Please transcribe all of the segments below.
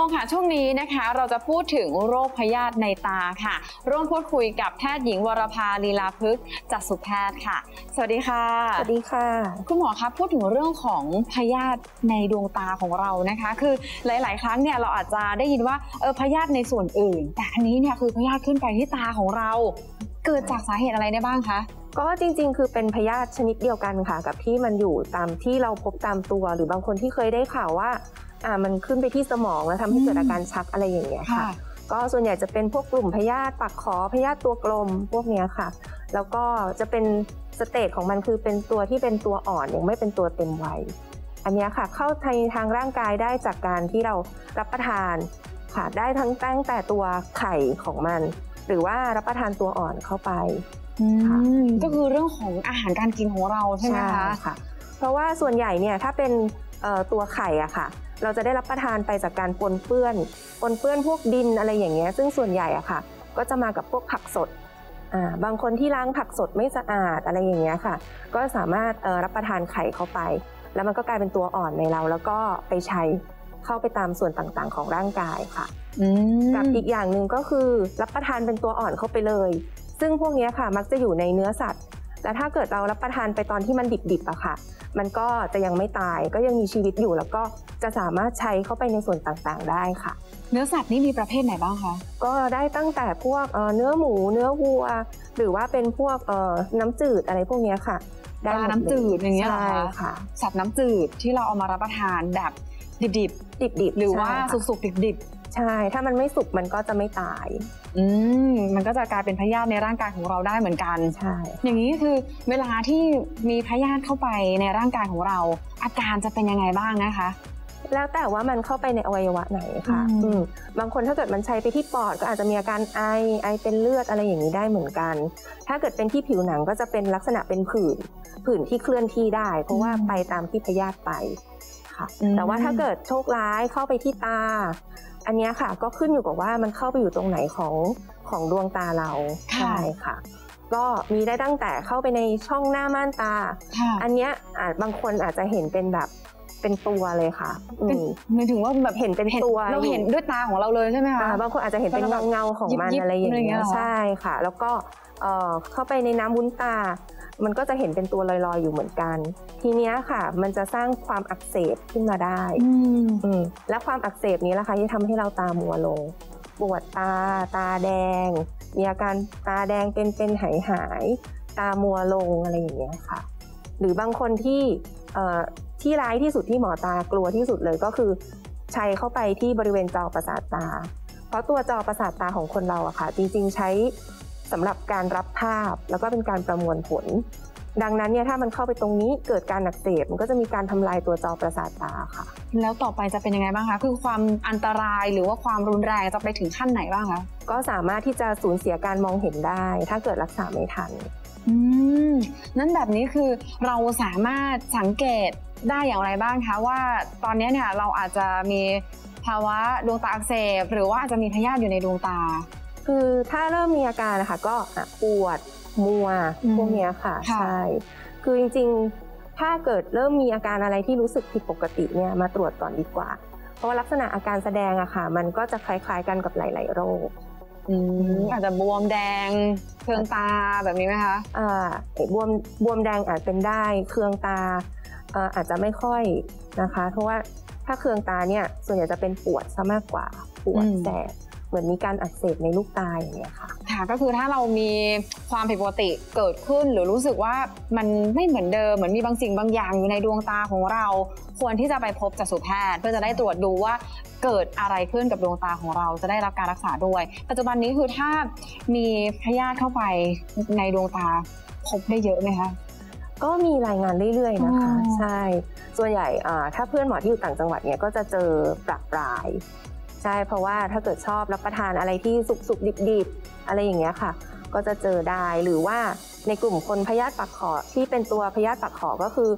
ค่ะช่วงนี้นะคะเราจะพูดถึงโรคพยาธิในตาค่ะร่วมพูดคุยกับแพทย์หญิงวรภาลีลาพฤกษ์จักษุแพทย์ค่ะสวัสดีค่ะสวัสดีค่ะคุณหมอคะพูดถึงเรื่องของพยาธิในดวงตาของเรานะคะคือหลายๆครั้งเนี่ยเราอาจจะได้ยินว่าพยาธิในส่วนอื่นแต่อันนี้เนี่ยคือพยาธิขึ้นไปที่ตาของเราเกิดจากสาเหตุอะไรได้บ้างคะก็จริงๆคือเป็นพยาธิชนิดเดียวกันค่ะกับที่มันอยู่ตามที่เราพบตามตัวหรือบางคนที่เคยได้ข่าวว่ามันขึ้นไปที่สมองแล้วทำให้เกิดอาการชักอะไรอย่างเงี้ยค่ะก็ส่วนใหญ่จะเป็นพวกกลุ่มพยาธิปากขอพยาธิตัวกลมพวกเนี้ยค่ะแล้วก็จะเป็นสเตจของมันคือเป็นตัวที่เป็นตัวอ่อนยังไม่เป็นตัวเต็มวัยอันนี้ค่ะเข้าทางร่างกายได้จากการที่เรารับประทานค่ะได้ตั้งแต่ตัวไข่ของมันหรือว่ารับประทานตัวอ่อนเข้าไปก็คือเรื่องของอาหารการกินของเราใช่ไหมคะค่ะเพราะว่าส่วนใหญ่เนี่ยถ้าเป็นตัวไข่อะค่ะเราจะได้รับประทานไปจากการปนเปื้อนพวกดินอะไรอย่างเงี้ยซึ่งส่วนใหญ่อะค่ะก็จะมากับพวกผักสดบางคนที่ล้างผักสดไม่สะอาดอะไรอย่างเงี้ยค่ะก็สามารถรับประทานไข่เข้าไปแล้วมันก็กลายเป็นตัวอ่อนในเราแล้วก็ไปใช้เข้าไปตามส่วนต่างๆของร่างกายค่ะกับอีกอย่างหนึ่งก็คือรับประทานเป็นตัวอ่อนเข้าไปเลยซึ่งพวกนี้ค่ะมักจะอยู่ในเนื้อสัตว์และถ้าเกิดเรารับประทานไปตอนที่มันดิบๆอะค่ะมันก็จะยังไม่ตายก็ยังมีชีวิตอยู่แล้วก็จะสามารถใช้เข้าไปในส่วนต่างๆได้ค่ะเนื้อสัตว์นี่มีประเภทไหนบ้างคะก็ได้ตั้งแต่พวกเนื้อหมูเนื้อวัวหรือว่าเป็นพวกน้ำจืดอะไรพวกนี้ค่ะได้น้ำจืดอย่างเงี้ยเหรอคะสัตว์น้ำจืดที่เราเอามารับประทานแบบดิบหรือว่าสุกๆดิบใช่ถ้ามันไม่สุกมันก็จะไม่ตายมันก็จะกลายเป็นพยาธิในร่างกายของเราได้เหมือนกันใช่อย่างนี้คือเวลาที่มีพยาธิเข้าไปในร่างกายของเราอาการจะเป็นยังไงบ้างนะคะแล้วแต่ว่ามันเข้าไปในอวัยวะไหนค่ะบางคนถ้าเกิดมันใช้ไปที่ปอดก็อาจจะมีอาการไอเป็นเลือดอะไรอย่างนี้ได้เหมือนกันถ้าเกิดเป็นที่ผิวหนังก็จะเป็นลักษณะเป็นผื่นที่เคลื่อนที่ได้เพราะว่าไปตามที่พยาธิไปค่ะแต่ว่าถ้าเกิดโชคร้ายเข้าไปที่ตาอันนี้ค่ะก็ขึ้นอยู่กับว่ามันเข้าไปอยู่ตรงไหนของดวงตาเราใช่ค่ะก็มีได้ตั้งแต่เข้าไปในช่องหน้าม่านตาอันนี้บางคนอาจจะเห็นเป็นแบบเป็นตัวเลยค่ะหมายถึงว่าแบบเห็นเป็นตัวเราเห็นด้วยตาของเราเลยใช่ไหมคะบางคนอาจจะเห็นเป็นเงาของมันอะไรอย่างเงี้ยใช่ค่ะแล้วก็เข้าไปในน้ำวุ้นตามันก็จะเห็นเป็นตัวลอยๆอยู่เหมือนกันทีนี้ค่ะมันจะสร้างความอักเสบขึ้นมาได้และความอักเสบนี้แหละค่ะที่ทำให้เราตามัวลงปวดตาแดงมีอาการตาแดงเป็นหายตามัวลงอะไรอย่างเงี้ยค่ะหรือบางคนที่ร้ายที่สุดที่หมอตากลัวที่สุดเลยก็คือชัยเข้าไปที่บริเวณจอประสาทตาเพราะตัวจอประสาทตาของคนเราอะค่ะจริงๆใช้สำหรับการรับภาพแล้วก็เป็นการประมวลผลดังนั้นเนี่ยถ้ามันเข้าไปตรงนี้เกิดการอักเสบมันก็จะมีการทำลายตัวจอประสาทตาค่ะแล้วต่อไปจะเป็นยังไงบ้างคะคือความอันตรายหรือว่าความรุนแรงจะไปถึงขั้นไหนบ้างคะก็สามารถที่จะสูญเสียการมองเห็นได้ถ้าเกิดรักษาไม่ทันนั้นแบบนี้คือเราสามารถสังเกตได้อย่างไรบ้างคะว่าตอนนี้เนี่ยเราอาจจะมีภาวะดวงตาอักเสบหรือว่าอาจจะมีพยาธิอยู่ในดวงตาคือถ้าเริ่มมีอาการนะคะก็ปวดมัวพวกนี้ค่ะใช่คือจริงๆถ้าเกิดเริ่มมีอาการอะไรที่รู้สึกผิดปกติเนี่ยมาตรวจก่อนดีกว่าเพราะว่าลักษณะอาการแสดงอะค่ะมันก็จะคล้ายๆกันกับหลายๆโรคอาจจะบวมแดงเคืองตาแบบนี้ไหมคะบวมแดงอาจเป็นได้เคืองตาอาจจะไม่ค่อยนะคะเพราะว่าถ้าเคืองตาเนี่ยส่วนใหญ่จะเป็นปวดซะมากกว่าปวดแสบเหมือนมีการอักเสบในลูกตาอย่างเงี้ยค่ะก็คือถ้าเรามีความผิดปกติเกิดขึ้นหรือรู้สึกว่ามันไม่เหมือนเดิมเหมือนมีบางสิ่งบางอย่างอยู่ในดวงตาของเราควรที่จะไปพบจักษุแพทย์เพื่อจะได้ตรวจดูว่าเกิดอะไรขึ้นกับดวงตาของเราจะได้รับการรักษาด้วยปัจจุบันนี้คือถ้ามีพยาธิเข้าไปในดวงตาพบได้เยอะไหมคะก็มีรายงานเรื่อยๆนะคะใช่ส่วนใหญ่ถ้าเพื่อนหมอที่อยู่ต่างจังหวัดเนี่ยก็จะเจอประปรายใช่เพราะว่าถ้าเกิดชอบรับประทานอะไรที่สุกๆดิบๆอะไรอย่างเงี้ยค่ะก็จะเจอได้หรือว่าในกลุ่มคนพยาธิปากขอที่เป็นตัวพยาธิปากขอก็คือ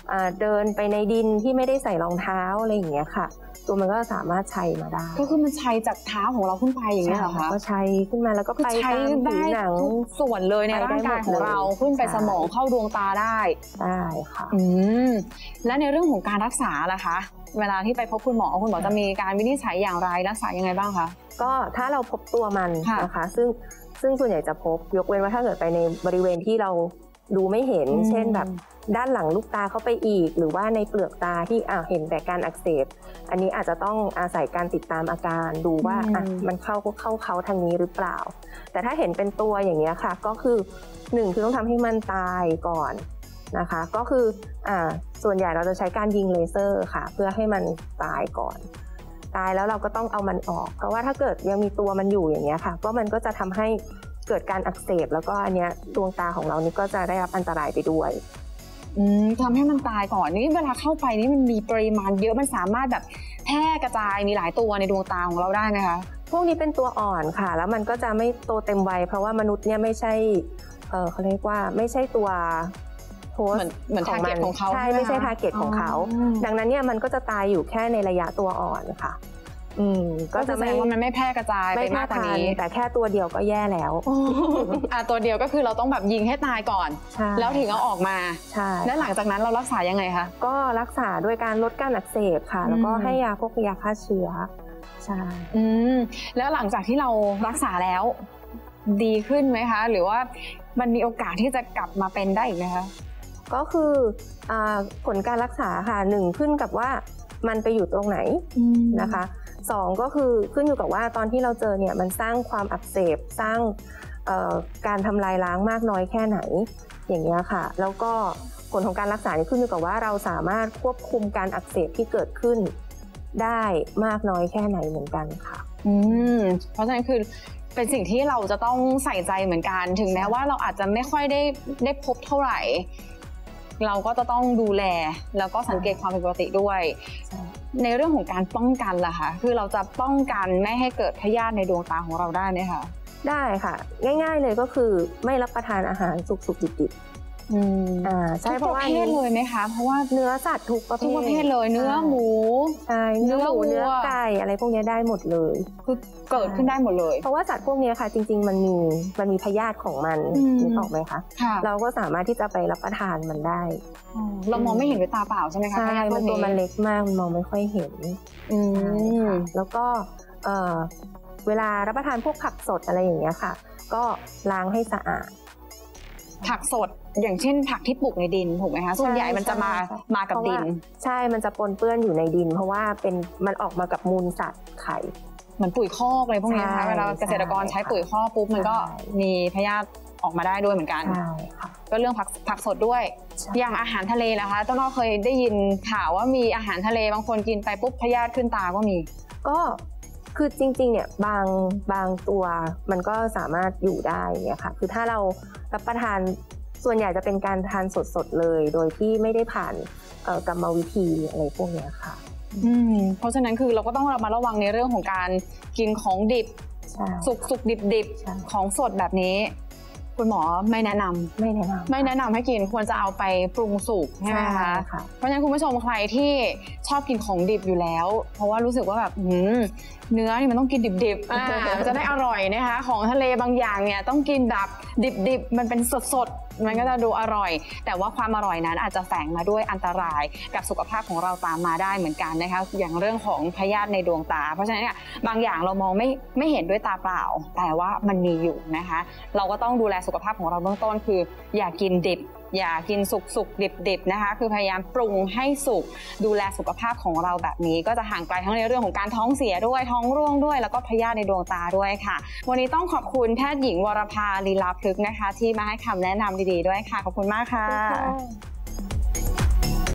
เดินไปในดินที่ไม่ได้ใส่รองเท้าอะไรอย่างเงี้ยค่ะตัวมันก็สามารถชัยมาได้ก็คือมันชัยจากเท้าของเราขึ้นไปอย่างนี้เหรอคะก็ชัยขึ้นมาแล้วก็ไปตามผิวหนังทุกส่วนเลยในร่างกายของเราขึ้นไปสมองเข้าดวงตาได้ค่ะและในเรื่องของการรักษาล่ะคะเวลาที่ไปพบคุณหมอจะมีการวินิจฉัยอย่างไรรักษายังไงบ้างคะก็ถ้าเราพบตัวมันนะคะซึ่งส่วนใหญ่จะพบยกเว้นว่าถ้าเกิดไปในบริเวณที่เราดูไม่เห็นเช่นแบบด้านหลังลูกตาเข้าไปอีกหรือว่าในเปลือกตาที่เห็นแต่การอักเสบอันนี้อาจจะต้องอาศัยการติดตามอาการดูว่ามันเข้าทางนี้หรือเปล่าแต่ถ้าเห็นเป็นตัวอย่างเงี้ยค่ะก็คือ1คือต้องทำให้มันตายก่อนนะคะก็คือส่วนใหญ่เราจะใช้การยิงเลเซอร์ค่ะเพื่อให้มันตายก่อนตายแล้วเราก็ต้องเอามันออกเพราะว่าถ้าเกิดยังมีตัวมันอยู่อย่างเงี้ยค่ะก็มันก็จะทำให้เกิดการอักเสบแล้วก็อันเนี้ยดวงตาของเรานี่ก็จะได้รับอันตรายไปด้วยทำให้มันตายก่อนนี่เวลาเข้าไปนี่มันมีปริมาณเยอะมันสามารถแบบแพร่กระจายมีหลายตัวในดวงตาของเราได้ไหมคะพวกนี้เป็นตัวอ่อนค่ะแล้วมันก็จะไม่โตเต็มวัยเพราะว่ามนุษย์เนี่ยไม่ใช่เขาเรียกว่าไม่ใช่ตัวเหมือนทาร์เก็ตของเขาใช่ไม่ใช่ทาร์เก็ตของเขาดังนั้นเนี่ยมันก็จะตายอยู่แค่ในระยะตัวอ่อนค่ะก็จะไม่ว่ามันไม่แพร่กระจายไปมากกว่านี้แต่แค่ตัวเดียวก็แย่แล้วตัวเดียวก็คือเราต้องแบบยิงให้ตายก่อนแล้วถึงเอาออกมาและหลังจากนั้นเรารักษายังไงคะก็รักษาด้วยการลดการอักเสบค่ะแล้วก็ให้ยาพวกยาฆ่าเชื้อใช่แล้วหลังจากที่เรารักษาแล้วดีขึ้นไหมคะหรือว่ามันมีโอกาสที่จะกลับมาเป็นได้อีกไหมคะก็คือผลการรักษาค่ะ1ขึ้นกับว่ามันไปอยู่ตรงไหนนะคะ2ก็คือขึ้นอยู่กับว่าตอนที่เราเจอเนี่ยมันสร้างความอักเสบสร้างการทำลายล้างมากน้อยแค่ไหนอย่างเงี้ยค่ะแล้วก็ผลของการรักษานี่ขึ้นอยู่กับว่าเราสามารถควบคุมการอักเสบที่เกิดขึ้นได้มากน้อยแค่ไหนเหมือนกันค่ะเพราะฉะนั้นคือเป็นสิ่งที่เราจะต้องใส่ใจเหมือนกันถึงแม้ว่าเราอาจจะไม่ค่อยได้พบเท่าไหร่เราก็จะต้องดูแลแล้วก็สังเกตความผิดปกติด้วยในเรื่องของการป้องกันล่ะคะคือเราจะป้องกันไม่ให้เกิดพยาธิในดวงตาของเราได้ไหมคะได้ค่ะง่ายๆเลยก็คือไม่รับประทานอาหารสุกๆดิบใช่เพราะว่าทุกประเภทเลยไหมคะเพราะว่าเนื้อสัตว์ทุกประเภทเลยเนื้อหมูใช่เนื้อหมูเนื้อไก่อะไรพวกนี้ได้หมดเลยคือเกิดขึ้นได้หมดเลยเพราะว่าสัตว์พวกนี้ค่ะจริงๆมันมีพยาธิของมันนึกออกไหมคะเราก็สามารถที่จะไปรับประทานมันได้เรามองไม่เห็นด้วยตาเปล่าใช่ไหมคะใช่มันตัวมันเล็กมากมองไม่ค่อยเห็นแล้วก็เวลารับประทานพวกผักสดอะไรอย่างเงี้ยค่ะก็ล้างให้สะอาดผักสดอย่างเช่นผักที่ปลูกในดินถูกไหมคะส่วนใหญ่มันจะมากับดินใช่มันจะปนเปื้อนอยู่ในดินเพราะว่ามันออกมากับมูลสัตว์ไข่เหมือนปุ๋ยคอกอะไรพวกนี้นะคะเวลาเกษตรกรใช้ปุ๋ยคอกปุ๊บมันก็มีพยาธิออกมาได้ด้วยเหมือนกันก็เรื่องผักสดด้วยอย่างอาหารทะเลนะคะต้นอ้อเคยได้ยินข่าวว่ามีอาหารทะเลบางคนกินไปปุ๊บพยาธิขึ้นตาก็มีก็คือจริงๆเนี่ยบางตัวมันก็สามารถอยู่ได้เนี่ยค่ะคือถ้าเรารับประทานส่วนใหญ่จะเป็นการทานสดๆเลยโดยที่ไม่ได้ผ่านกรรมวิธีอะไรพวกนี้ค่ะเพราะฉะนั้นคือเราก็ต้องระวังในเรื่องของการกินของดิบสุกดิบของสดแบบนี้คุณหมอไม่แนะนำให้กินควรจะเอาไปปรุงสุกใช่ไหมคะเพราะฉะนั้นคุณผู้ชมใครที่ชอบกินของดิบอยู่แล้วเพราะว่ารู้สึกว่าแบบเนื้อนี่มันต้องกินดิบๆจะได้อร่อยนะคะของทะเลบางอย่างเนี่ยต้องกินแบบดิบๆมันเป็นสดมันก็จะดูอร่อยแต่ว่าความอร่อยนั้นอาจจะแฝงมาด้วยอันตรายกับสุขภาพของเราตามมาได้เหมือนกันนะคะอย่างเรื่องของพยาธิในดวงตาเพราะฉะนั้นเนี่ยบางอย่างเรามองไม่เห็นด้วยตาเปล่าแต่ว่ามันมีอยู่นะคะเราก็ต้องดูแลสุขภาพของเราเบื้องต้นคืออย่ากินดิบอย่ากินสุกดิบนะคะคือพยายามปรุงให้สุกดูแลสุขภาพของเราแบบนี้ก็จะห่างไกลทั้งในเรื่องของการท้องเสียด้วยท้องร่วงด้วยแล้วก็พยาธิในดวงตาด้วยค่ะวันนี้ต้องขอบคุณแพทย์หญิงวรภาลีลาพฤกษ์นะคะที่มาให้คำแนะนำดีๆด้วยค่ะขอบคุณมากค่ะ